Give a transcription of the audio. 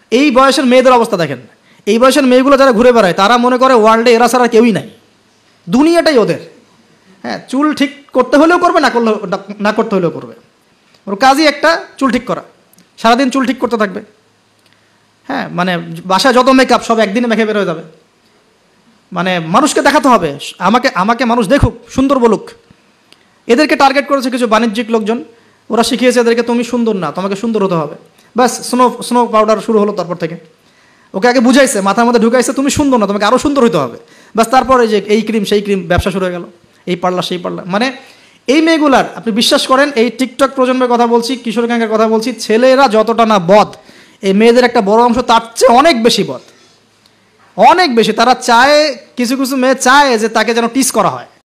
এই বয়সের মেয়েদের অবস্থা দেখেন, এই বয়সের মেয়েগুলো যারা ঘুরে বেড়ায় তারা মনে করে ওয়ার্ল্ডে এরা ছাড়া কেউই নাই, দুনিয়াটাই ওদের। হ্যাঁ, চুল ঠিক করতে হলেও করবে, না করতে হলেও করবে। ওর কাজই একটা চুল ঠিক করা, সারাদিন চুল ঠিক করতে থাকবে। হ্যাঁ, মানে বাসায় যত মেকআপ সব একদিনে মেখে বের হয়ে যাবে। মানে মানুষকে দেখাতে হবে, আমাকে মানুষ দেখুক, সুন্দর বলুক। এদেরকে টার্গেট করেছে কিছু বাণিজ্যিক লোকজন, ওরা শিখিয়েছে এদেরকে তুমি সুন্দর না, তোমাকে সুন্দর হতে হবে। ব্যাস স্নো পাউডার শুরু হলো তারপর থেকে। ওকে আগে বুঝাইছে, মাথার মধ্যে ঢুকাইছে তুমি সুন্দর না, তোমাকে আরও সুন্দর হতে হবে। ব্যাস তারপরে যে এই ক্রিম সেই ক্রিম ব্যবসা শুরু হয়ে গেল, এই পার্লার সেই পার্লার। মানে এই মেয়েগুলার, আপনি বিশ্বাস করেন, এই টিকটক প্রজন্মের কথা বলছি, কিশোর গ্যাংয়ের কথা বলছি, ছেলেরা যতটা না বদ, এই মেয়েদের একটা বড় অংশ তার চেয়ে অনেক বেশি বদ, অনেক বেশি। তারা চায়, কিছু কিছু মেয়ে চায় যে তাকে যেন টিস করা হয়।